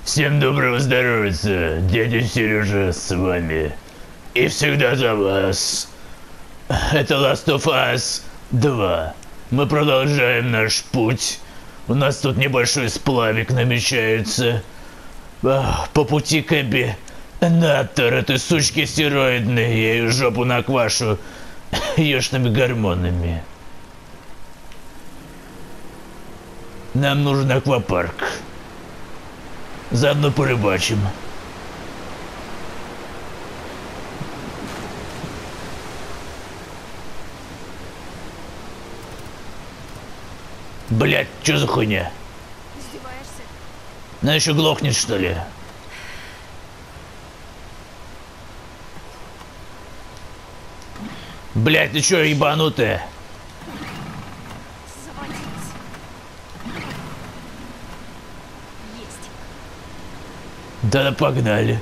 Всем доброго здоровья, дядя Сережа с вами. И всегда за вас. Это Last of Us 2. Мы продолжаем наш путь. У нас тут небольшой сплавик намечается. По пути к Эбби. Натор, этой сучки стероидной, я ее жопу наквашу ешными гормонами. Нам нужен аквапарк. Заодно порыбачим. Блять, что за хуйня? Издеваешься? Она еще глохнет, что ли? Блять, ты че, ебанутая? Заводилась. Есть. Да погнали.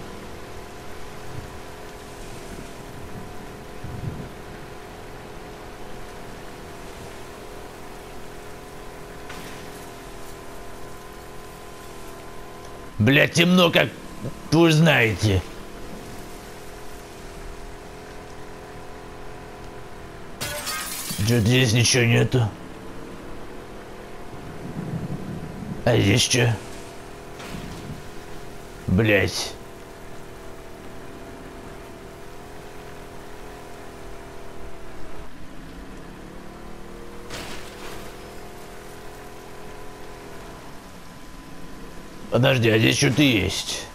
Блять, темно, как вы знаете. Что-то здесь ничего нету. А здесь что? Блять. Подожди, а здесь что-то есть.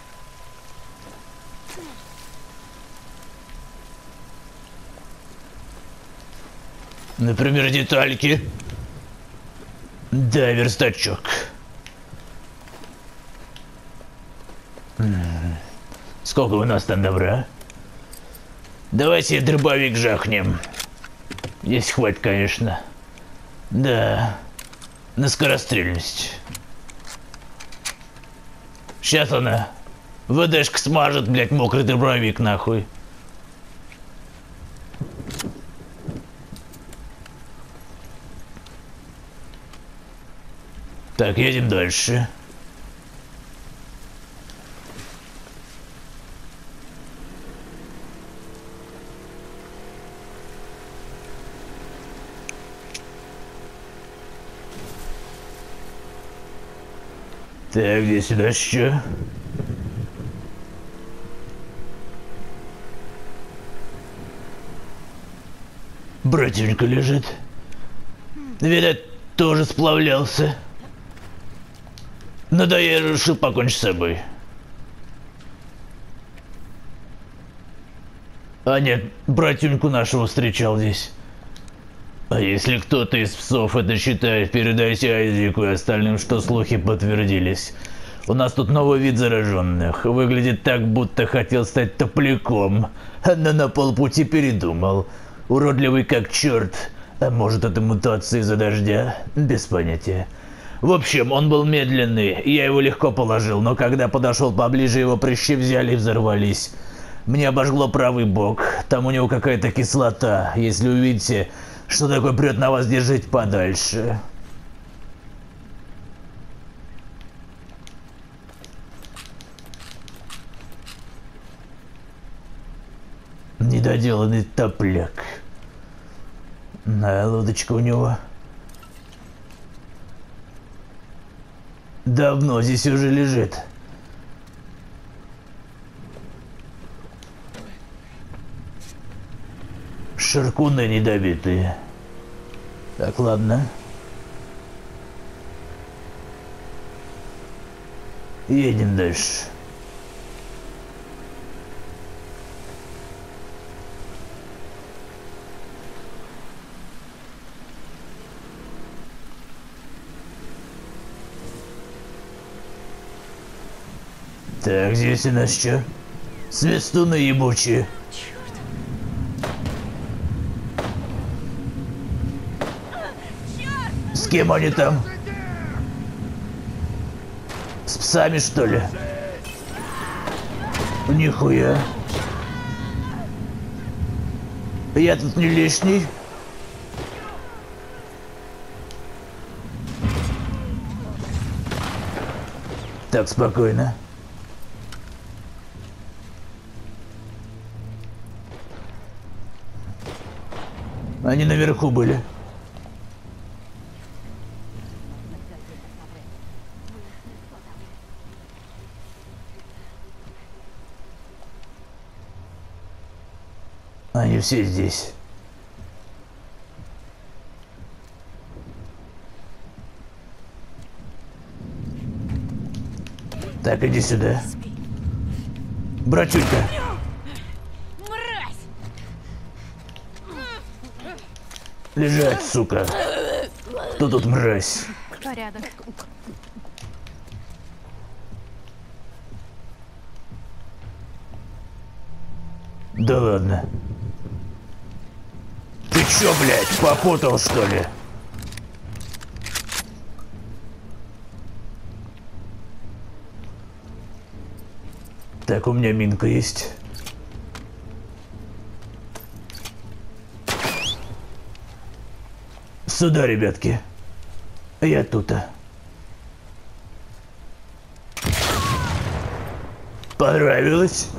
Например, детальки. Да, верстачок. Сколько у нас там добра? Давайте дробовик жахнем. Есть хватит, конечно. Да. На скорострельность. Сейчас она. ВДшка смажет, блять, мокрый дробовик нахуй. Так, едем дальше. Так, где сюда что? Братишка лежит. Видать, тоже сплавлялся. Ну да, я решил покончить с собой. А нет, братюньку нашего встречал здесь. А если кто-то из псов это считает, передайте Айзеку и остальным, что слухи подтвердились. У нас тут новый вид зараженных. Выглядит так, будто хотел стать топляком, но на полпути передумал. Уродливый как черт. А может, это мутация из-за дождя? Без понятия. В общем, он был медленный, я его легко положил, но когда подошел поближе, его прыщи взяли и взорвались. Мне обожгло правый бок, там у него какая-то кислота. Если увидите, что такое прет на вас, держите подальше. Недоделанный топляк. На лодочка у него. Давно здесь уже лежит. Шаркуны недобитые. Так, ладно. Едем дальше. Так, здесь у нас что? Свистуны ебучие. С кем они там? С псами, что ли? Нихуя. Я тут не лишний. Так, спокойно. Они наверху были. Они все здесь. Так, иди сюда. Братюнька. Мразь! Лежать, сука. Кто тут мразь? Порядок. Да ладно. Ты чё, блядь, попутал, что ли? Так, у меня минка есть. Сюда, ребятки. Я тут. Понравилось?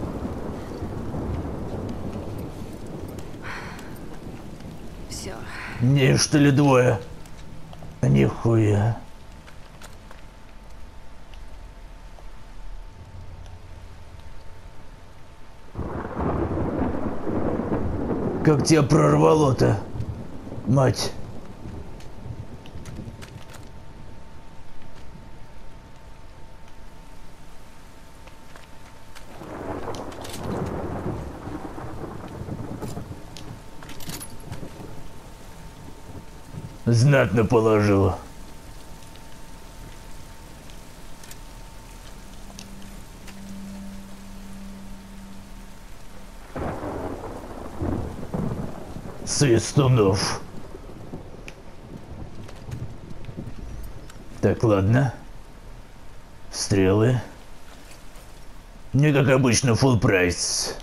Все. Не, что ли, двое? Нихуя. Как тебя прорвало-то, мать? Знатно положила. Свистунов. Так, ладно. Стрелы. Не как обычно, full прайс.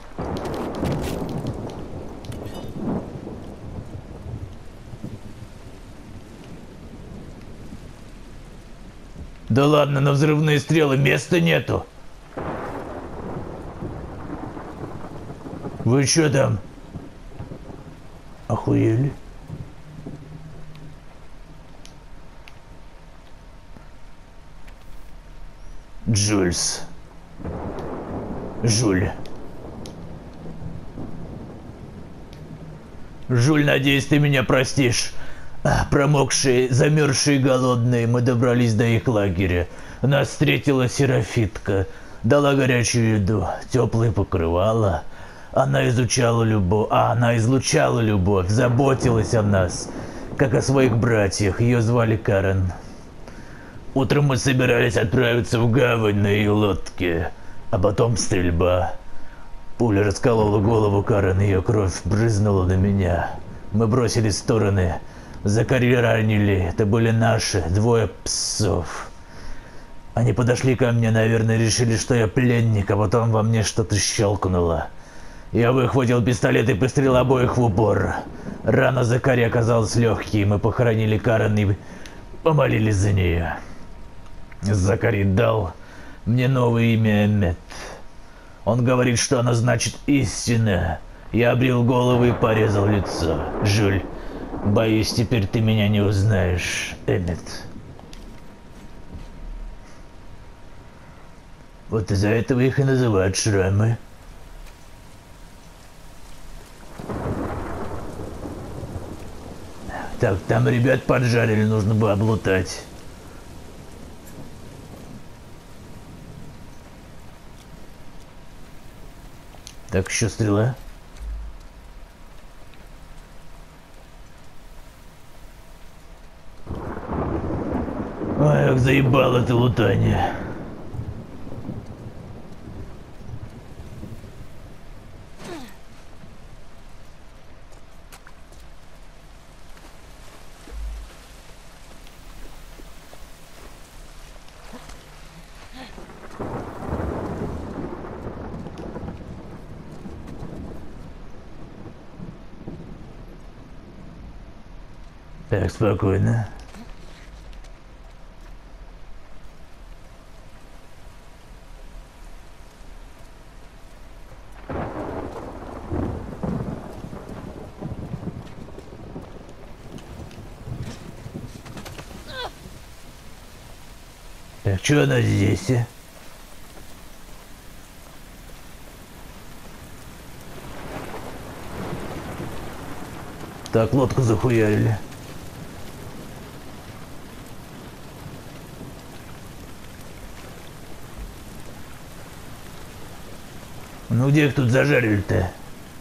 Да ладно, на взрывные стрелы места нету. Вы чё там? Охуели? Джульс. Жуль. Жуль, надеюсь, ты меня простишь. Промокшие, замерзшие, голодные, мы добрались до их лагеря. Нас встретила Серафитка, дала горячую еду, теплое покрывало. Она излучала любовь, заботилась о нас, как о своих братьях. Ее звали Карен. Утром мы собирались отправиться в гавань на ее лодке, а потом стрельба. Пуля расколола голову Карен, ее кровь брызнула на меня. Мы бросились в стороны. Закари ранили, это были наши, двое псов. Они подошли ко мне, наверное, решили, что я пленник, а потом во мне что-то щелкнуло. Я выхватил пистолет и пострелил обоих в упор. Рана Закари оказалась легкой, мы похоронили Карен и помолились за нее. Закари дал мне новое имя Эммет. Он говорит, что оно значит истина. Я обрил голову и порезал лицо. Жюль. Боюсь, теперь ты меня не узнаешь, Эммет. Вот из-за этого их и называют шрамы. Так, там ребят поджарили, нужно бы облутать. Так, еще стрела. Ой, как заебало это лутание. Так, спокойно. Так, что она здесь? Так, лодку захуярили. Ну где их тут зажарили-то?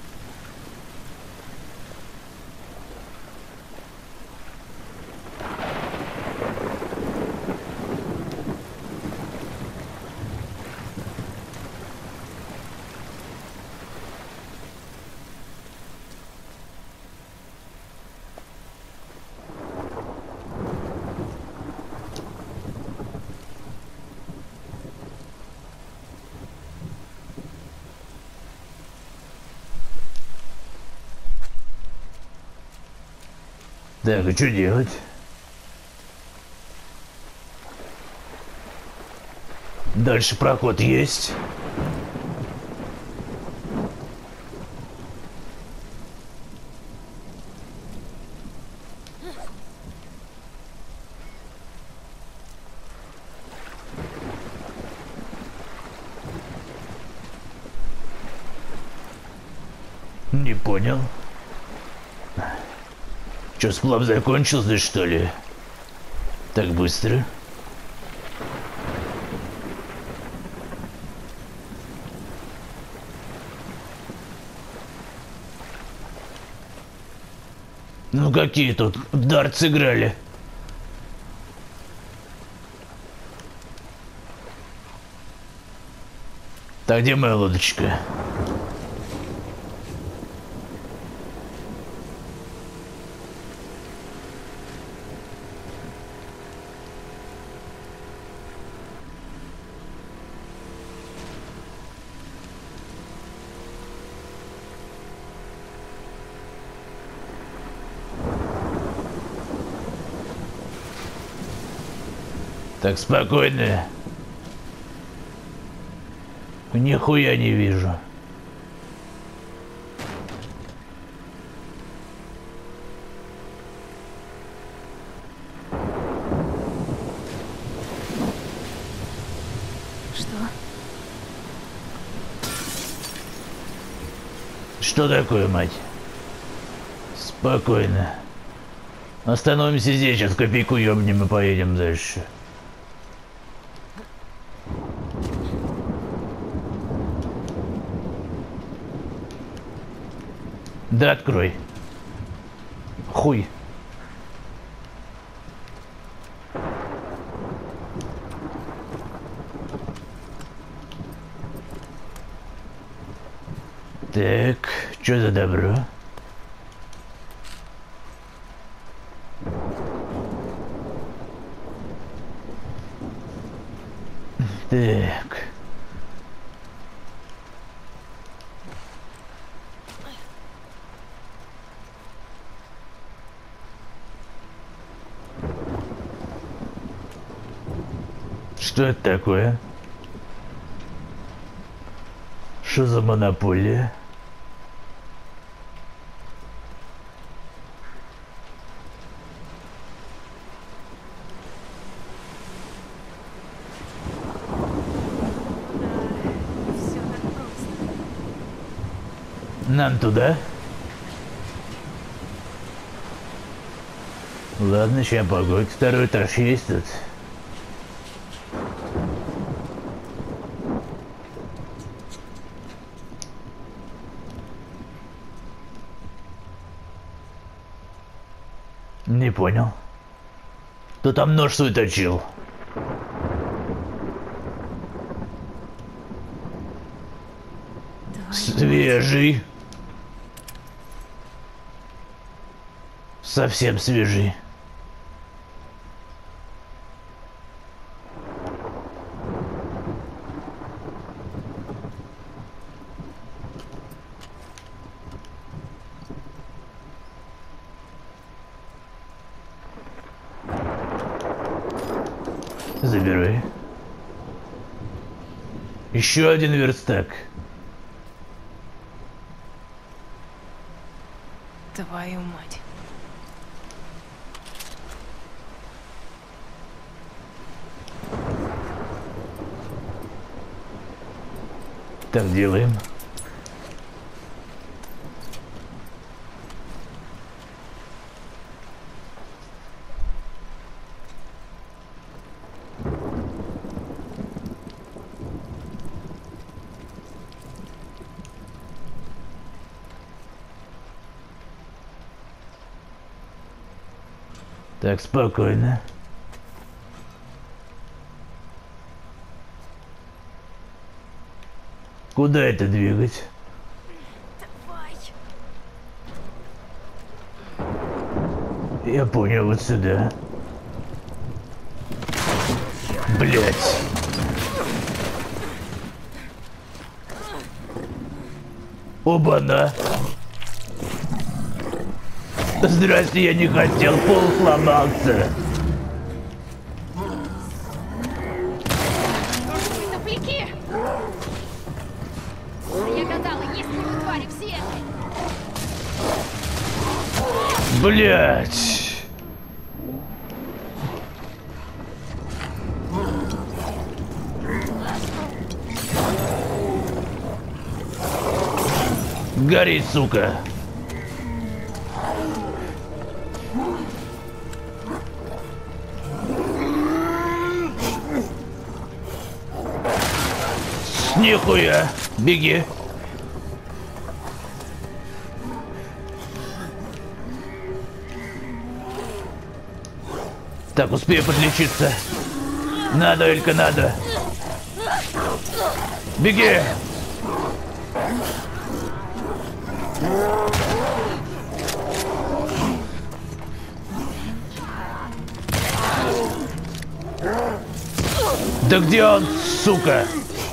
Так, а что делать? Дальше проход есть. Не понял. Че, сплав закончился, что ли? Так быстро? Ну какие тут в дартс играли? Так, где моя лодочка? Так, спокойно. Нихуя не вижу. Что? Что такое, мать? Спокойно. Остановимся здесь, сейчас копейку ёбнем и поедем дальше. Да открой. Хуй. Так, что за добро? Так. Что это такое? Что за монополия? Все так просто. Нам туда? Ладно, сейчас погодь. Второй этаж есть тут. Не понял. Кто там нож свой точил? Свежий. Совсем свежий. Забирай. Еще один верстак. Твою мать. Так делаем. Так, спокойно. Куда это двигать? Давай. Я понял, вот сюда. Блять. Оба-на. Здрасте, я не хотел, пол сломался. Тупики! Я гадала, есть ли вы твари все? Блять. Гори, сука. Нихуя. Беги. Так, успею подлечиться. Надо, Элька, надо. Беги. Да где он, сука?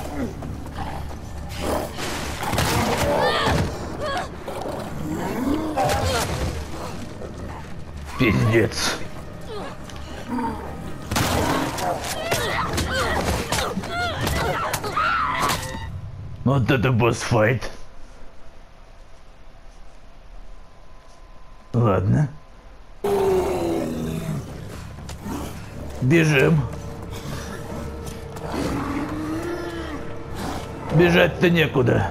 Пиздец. Вот это босс-файт. Ладно. Бежим. Бежать-то некуда.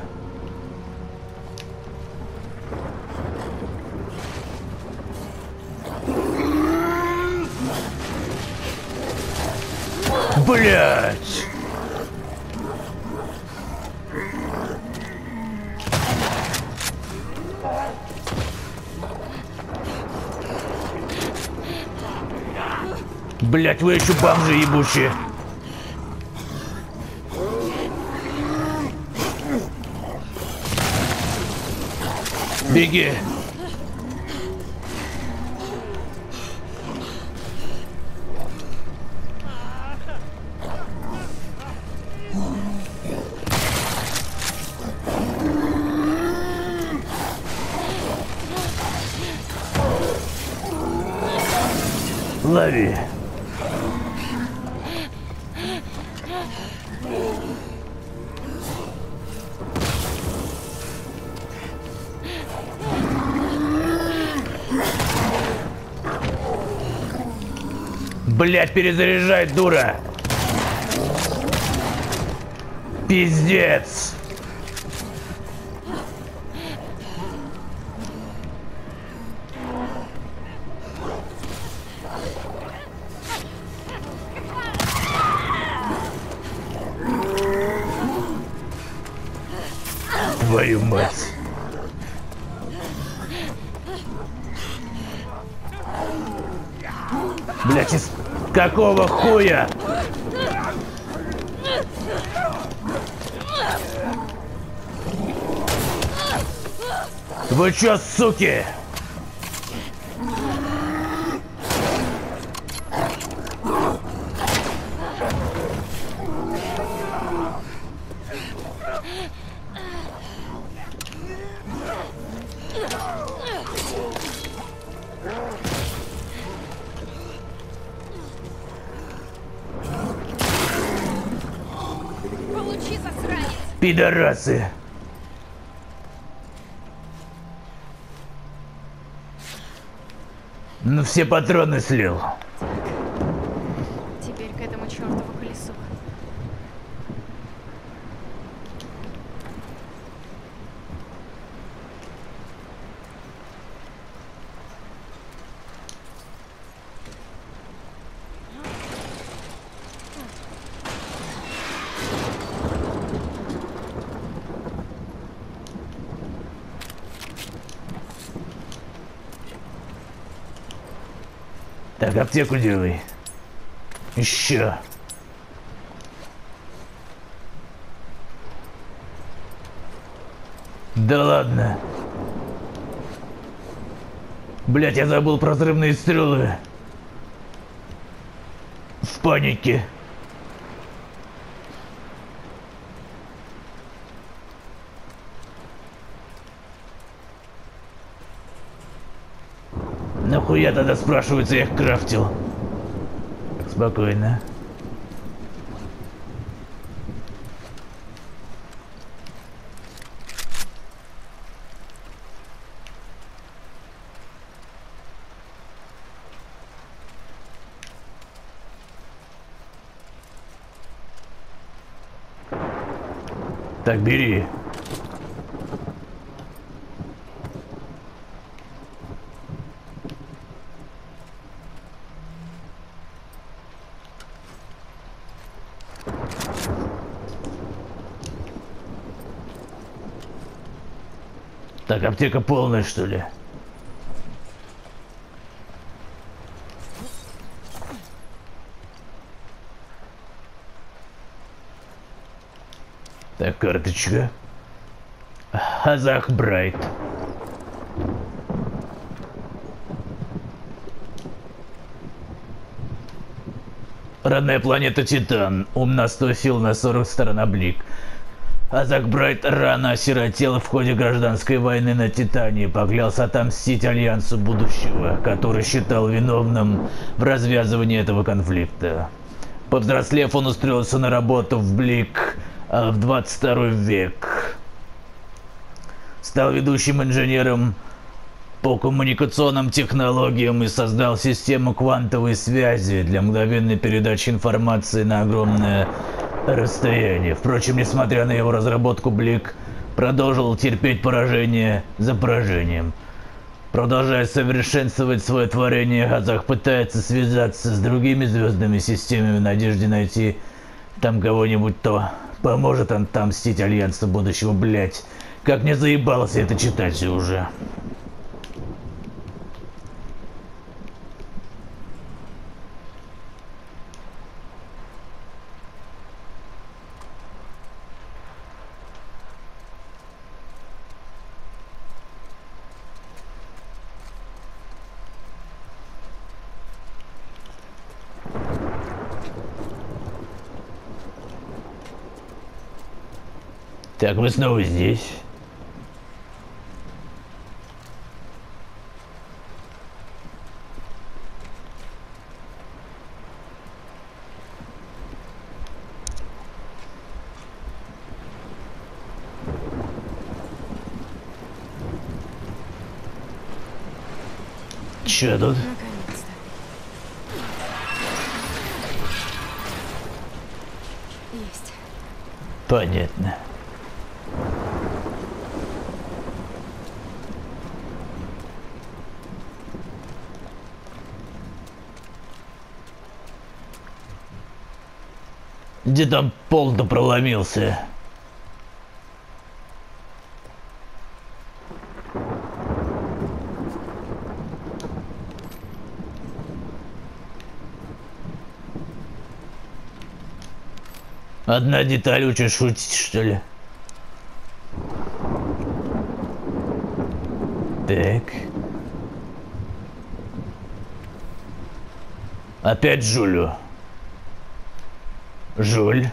Блять! Блять, вы еще бомжи ебучие. Беги. Лови. Блять, перезаряжай, дура. Пиздец. Твою мать. Блять, из какого хуя? Вы чё, суки? Получи, засранец! Пидорасы. Ну все патроны слил. Теперь к этому чертову колесу. Так, аптеку делай. Еще. Да ладно. Блять, я забыл про взрывные стрелы. В панике. Нахуя тогда, спрашивается, я их крафтил? Так, спокойно. Так, бери. Так, аптека полная, что ли? Так, карточка. Азах Брайт. Родная планета Титан. Ум на 100, сил на 40, сторона Блик. Азак Брайт рано осиротел в ходе гражданской войны на Титане, поклялся отомстить Альянсу будущего, который считал виновным в развязывании этого конфликта. Повзрослев, он устроился на работу в Блик в 22 век. Стал ведущим инженером по коммуникационным технологиям и создал систему квантовой связи для мгновенной передачи информации на огромное расстояние. Впрочем, несмотря на его разработку, Блик продолжил терпеть поражение за поражением. Продолжая совершенствовать свое творение, Азах пытается связаться с другими звездными системами в надежде найти там кого-нибудь, кто поможет отомстить Альянсу будущего, блять. Как мне заебалось это читать уже. Так, мы снова здесь. Чё тут? Наконец-то. Есть. Понятно. Где там пол-то проломился? Одна деталь, учишь шутить, что ли? Так. Опять Жулю. Жуль.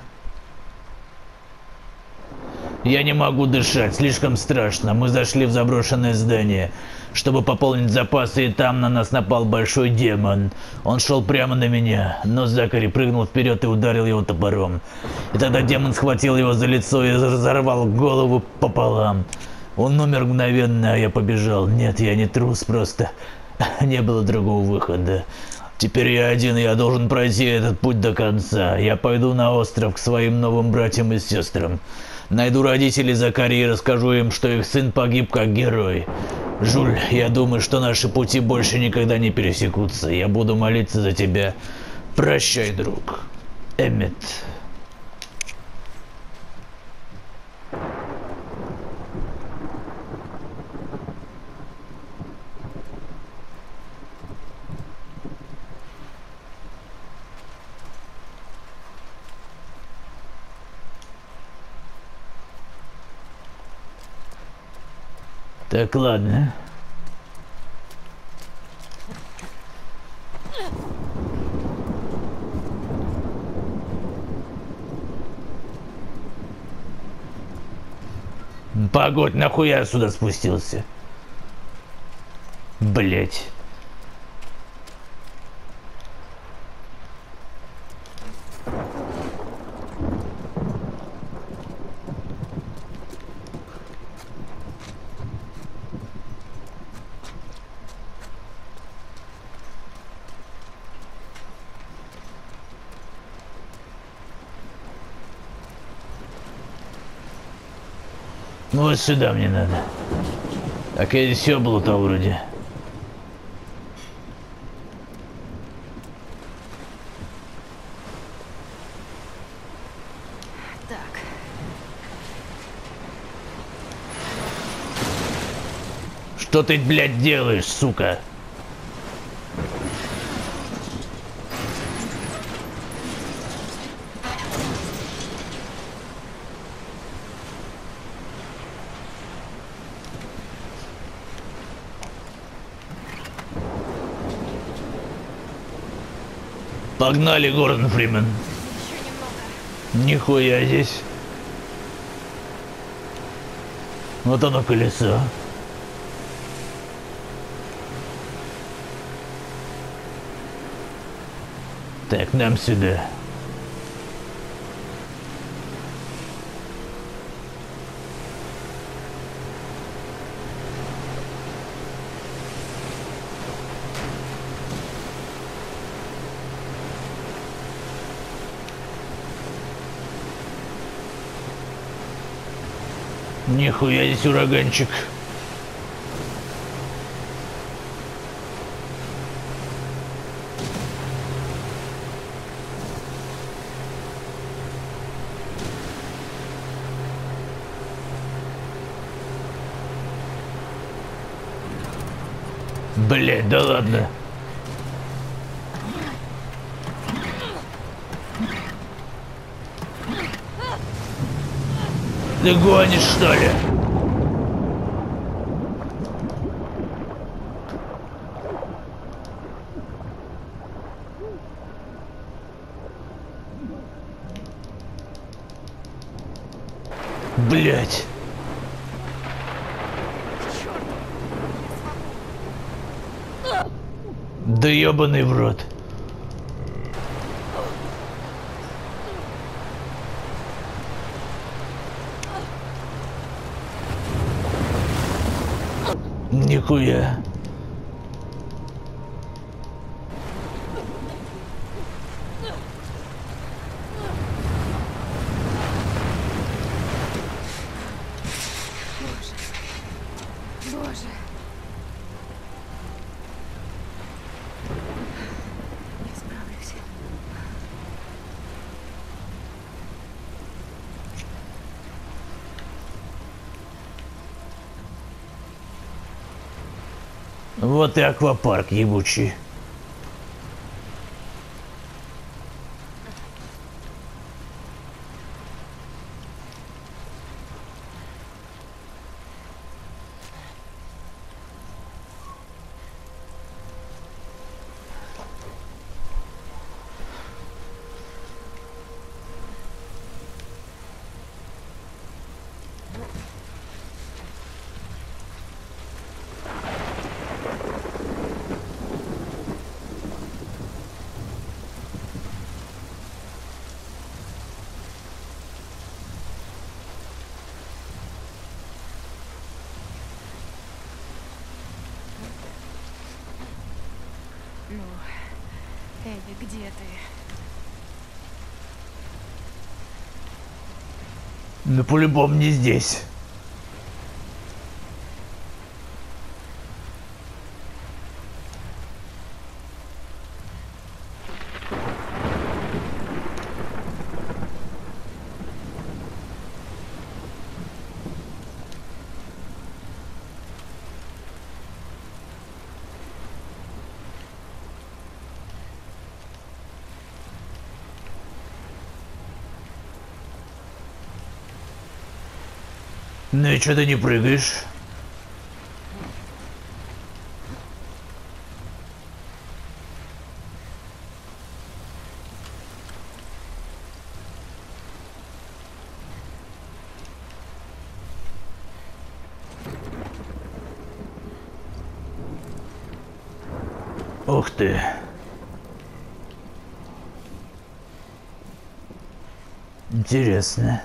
Я не могу дышать, слишком страшно. Мы зашли в заброшенное здание, чтобы пополнить запасы, и там на нас напал большой демон. Он шел прямо на меня, но Закари прыгнул вперед и ударил его топором. И тогда демон схватил его за лицо и разорвал голову пополам. Он умер мгновенно, а я побежал. Нет, я не трус, просто не было другого выхода. Теперь я один, я должен пройти этот путь до конца. Я пойду на остров к своим новым братьям и сестрам. Найду родителей Закари и расскажу им, что их сын погиб как герой. Жуль, я думаю, что наши пути больше никогда не пересекутся. Я буду молиться за тебя. Прощай, друг. Эммет. Так, ладно. Погодь, нахуя я сюда спустился? Блять. Вот сюда мне надо. Так и все было-то вроде. Так. Что ты, блядь, делаешь, сука? Погнали, Гордон Фримен. Еще немного. Нихуя здесь. Вот оно колесо. Так, нам сюда. Нихуя здесь ураганчик. Блять, да ладно. Ты гонишь, что ли? Блять. Да ебаный в рот. Нихуя. Боже. Я справлюсь. Вот и аквапарк ебучий. Ну, Эбби, где ты? Ну, по-любому не здесь. Ну и что ты не прыгаешь? Ух ты. Интересно.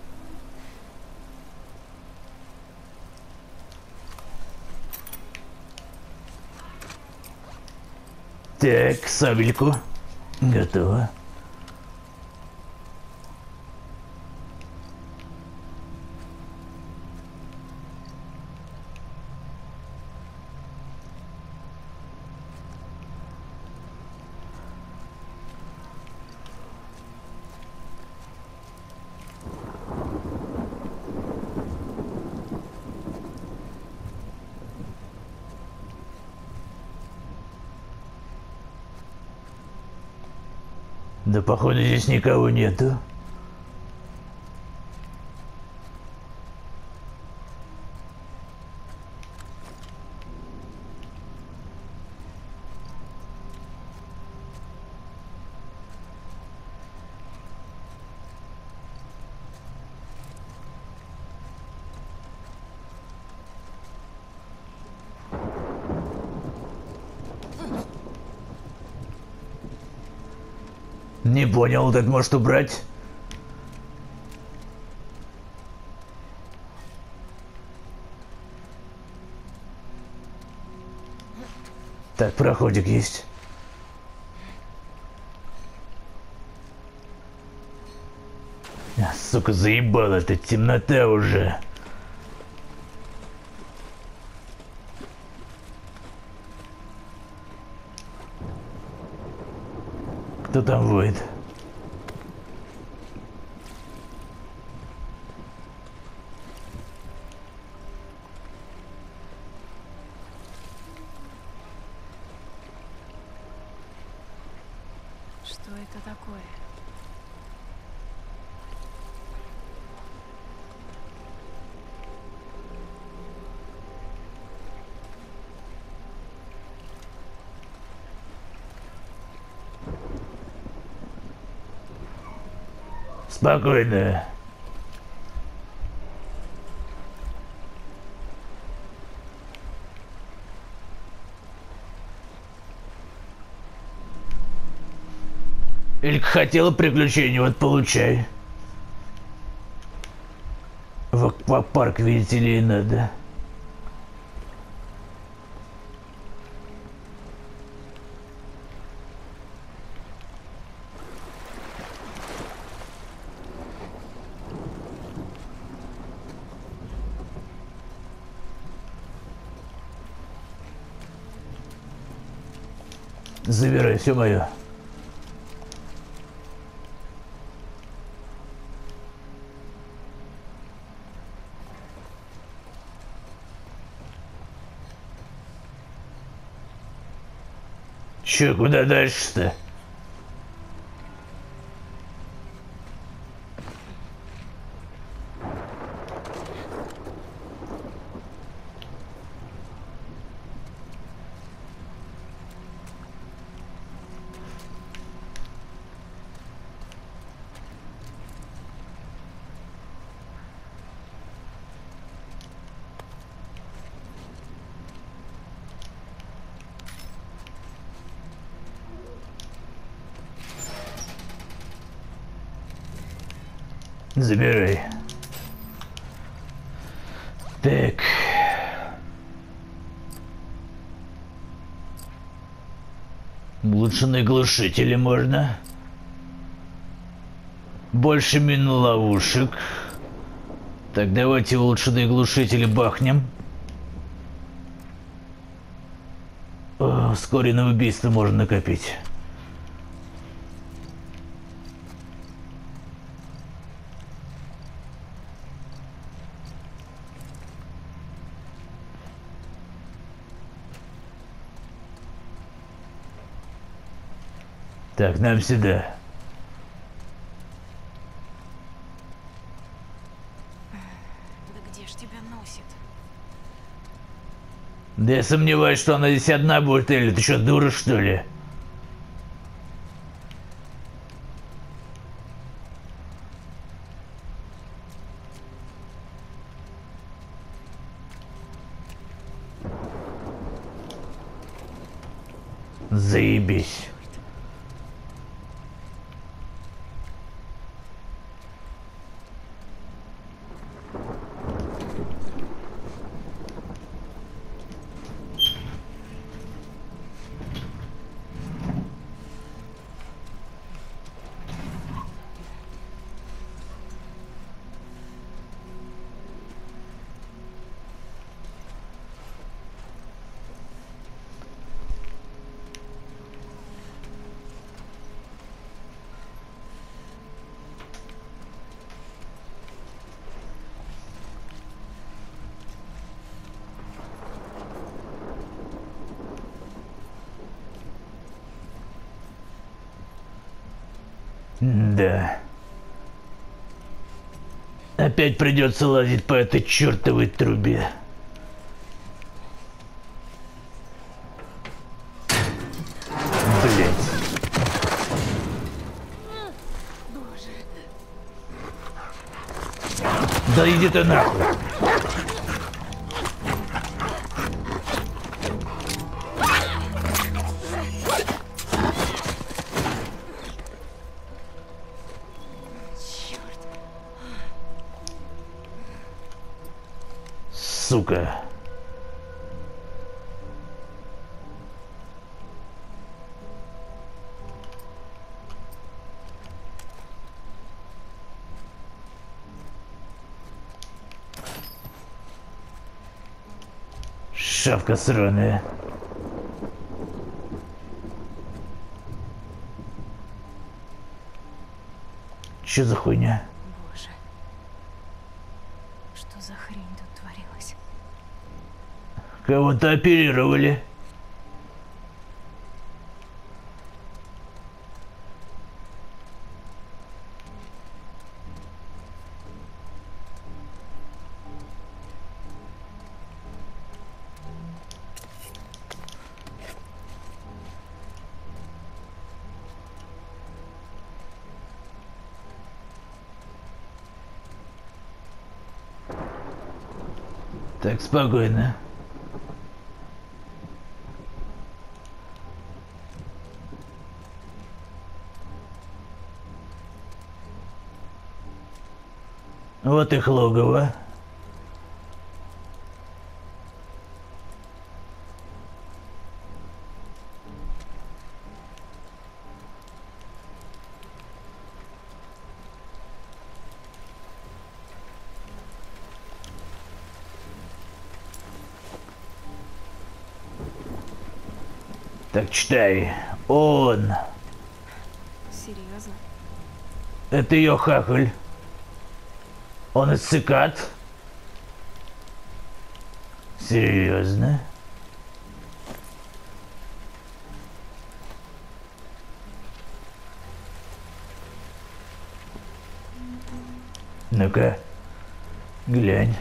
Так, сабельку. Готово. Да походу здесь никого нету. Не понял, так может убрать? Так, проходик есть. Сука, заебала эта темнота уже. Кто там воет? Что это такое? Спокойно. Илька хотела приключений, вот получай. В аквапарк, видите ли, и надо. Забирай, все мое. Че, куда дальше-то? Забирай. Так. Улучшенные глушители можно. Больше мин ловушек. Так, давайте улучшенные глушители бахнем. О, вскоре на убийство можно накопить. Так, нам сюда. Да где ж тебя носит? Да я сомневаюсь, что она здесь одна будет, или ты что, дура, что ли? Заебись. Да. Опять придется лазить по этой чертовой трубе. Блять. Да иди ты нахуй. Сука. Шавка сраная. Чё за хуйня? Боже. Что за хрень тут творилась? Кого-то оперировали. Так, спокойно. Вот их логово. Так, читай. Он. Серьезно? Это ее хахаль. Он из цикад. Серьезно? Ну-ка, глянь.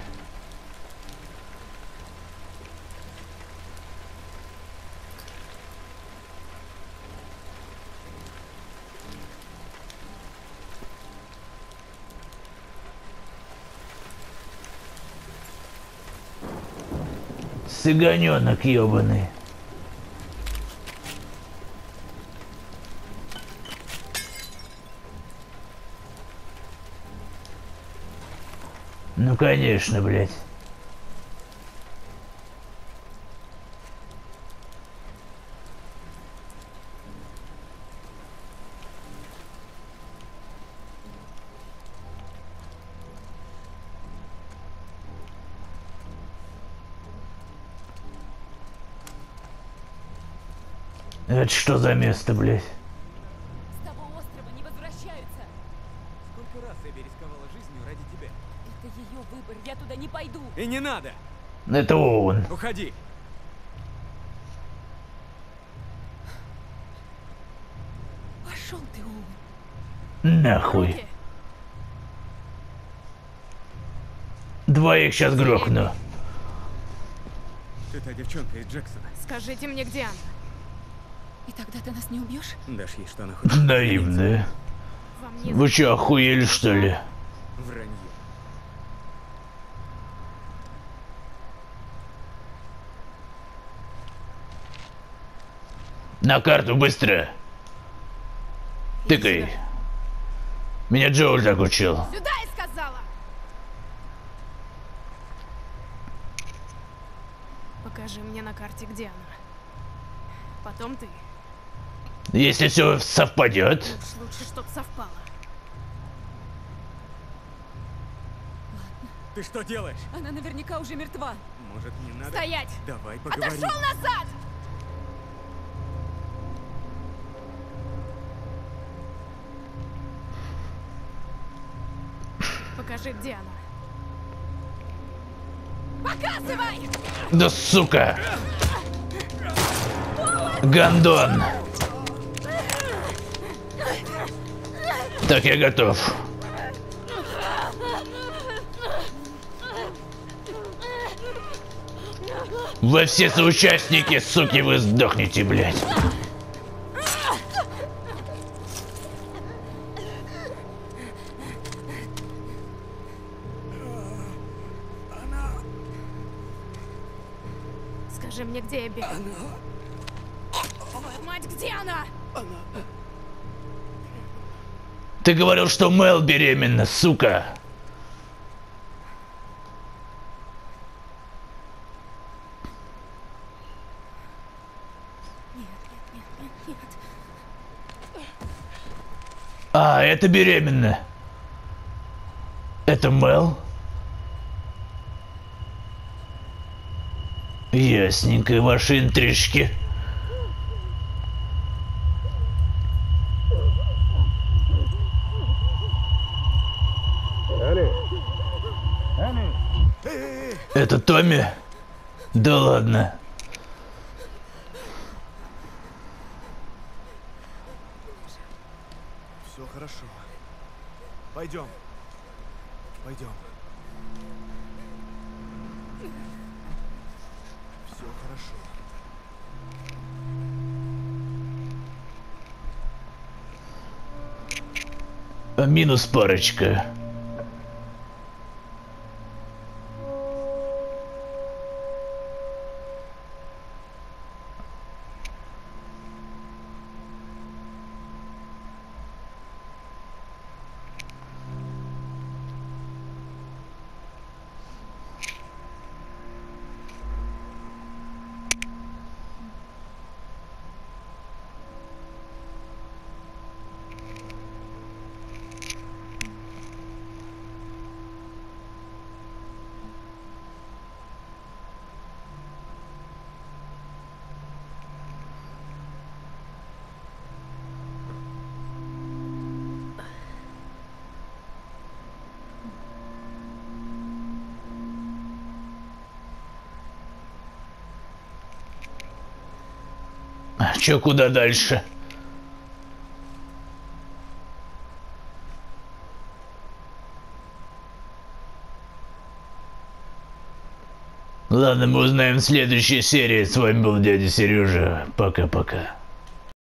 Цыганенок ёбаный. Ну конечно, блядь. Это что за место, блядь? С того острова не возвращаются. Сколько раз Эбби рисковала жизнью ради тебя? Это ее выбор, я туда не пойду. И не надо! Это он. Уходи! Пошел ты, Оуэн. Нахуй. Руки! Двоих сейчас грохну. Ты та девчонка из Джексона. Скажите мне, где она? И тогда ты нас не убьешь? Дашь ей, что она хочет. Наивные. Вам не Вы что, охуели, что ли? Вранье. На карту быстро. Тыкай. Меня Джоуль так учил. Сюда, я сказала! Покажи мне на карте, где она. Потом ты. Если все совпадет. Уж лучше, чтоб совпало. Ты что делаешь? Она наверняка уже мертва. Может, не надо? Стоять! Давай поговорим. Отошел назад! Покажи, где она. Показывай! Да сука! Гондон! Так, я готов. Вы все соучастники, суки, вы сдохнете, блядь. Скажи мне, где я бегаю. Твою мать, где она? Ты говорил, что Мел беременна, сука. А, это беременна. Это Мел? Ясненько, ваши интрижки. Это Томми? Да ладно. Все хорошо. Пойдем. Пойдем. Все хорошо. Минус парочка. Чё, куда дальше? Ладно, мы узнаем в следующей серии. С вами был дядя Сережа. Пока-пока.